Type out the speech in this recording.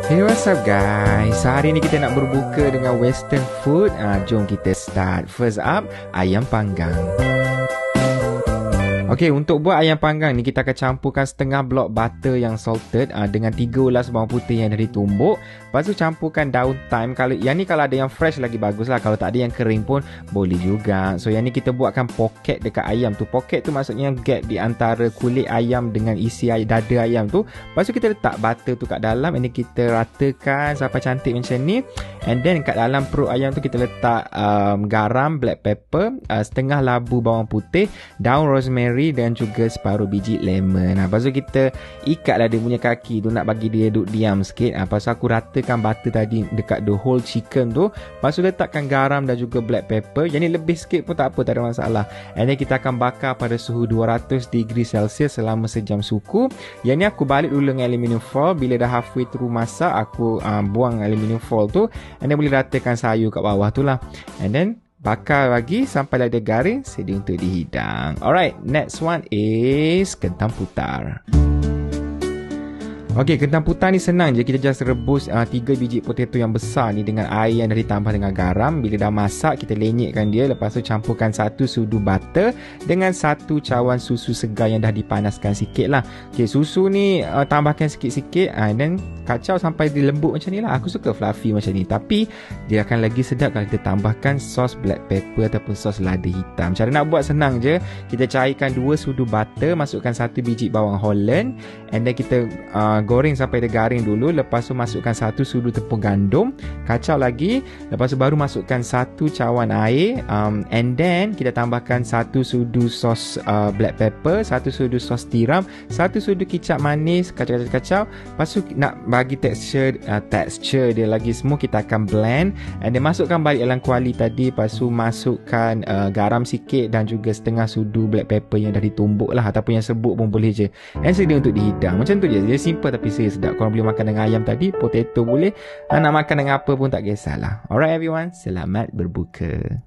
Hey, what's up guys? Hari ni kita nak berbuka dengan western food. Jom kita start. First up, ayam panggang. Okey, untuk buat ayam panggang ni kita akan campurkan setengah blok butter yang salted dengan 3 ulas bawang putih yang dah ditumbuk. Lepas tu campurkan daun thyme. Kalau yang ni kalau ada yang fresh lagi bagus lah. Kalau tak ada yang kering pun boleh juga. So yang ni kita buatkan poket dekat ayam tu. Poket tu maksudnya gap di antara kulit ayam dengan isi dada ayam tu. Lepas tu kita letak butter tu kat dalam. Ini kita ratakan sampai cantik macam ni. And then kat dalam perut ayam tu kita letak garam, black pepper, setengah labu bawang putih, daun rosemary dan juga separuh biji lemon. Lepas tu kita ikatlah dia punya kaki tu, nak bagi dia duduk diam sikit. Lepas tu aku ratakan butter tadi dekat the whole chicken tu. Lepas tu letakkan garam dan juga black pepper. Yang ni lebih sikit pun tak apa, tak ada masalah. And then kita akan bakar pada suhu 200 degree Celsius selama sejam suku. Yang ni aku balik dulu dengan aluminium foil. Bila dah halfway through masak, aku buang aluminium foil tu. And then boleh ratakan sayur kat bawah tu lah. And then bakar lagi sampai dia garing, sedia untuk dihidang. Alright, next one is kentang putar. Okey, kentang putar ni senang je. Kita just rebus 3 biji potato yang besar ni dengan air yang dah ditambah dengan garam. Bila dah masak, kita lenyekkan dia. Lepas tu campurkan 1 sudu butter dengan 1 cawan susu segar yang dah dipanaskan sikit lah. Okey, susu ni tambahkan sikit-sikit dan kacau sampai dia lembut macam ni lah. Aku suka fluffy macam ni. Tapi dia akan lagi sedap kalau kita tambahkan sos black pepper ataupun sos lada hitam. Cara nak buat senang je. Kita cairkan 2 sudu butter, masukkan 1 biji bawang Holland, and then kita goreng sampai dia garing dulu. Lepas tu masukkan 1 sudu tepung gandum, kacau lagi. Lepas tu baru masukkan 1 cawan air, and then kita tambahkan 1 sudu sos black pepper, 1 sudu sos tiram, 1 sudu kicap manis, kacau-kacau. Lepas tu nak bagi tekstur dia lagi semua, kita akan blend and then masukkan balik dalam kuali tadi. Lepas tu masukkan garam sikit dan juga setengah sudu black pepper yang dah ditumbuk lah, ataupun yang sebut pun boleh je. Dan sedia untuk dihidang. Macam tu je. Dia simple tapi saya sedap. Korang boleh makan dengan ayam tadi, potato boleh, nak makan dengan apa pun tak kisahlah. Alright everyone, selamat berbuka.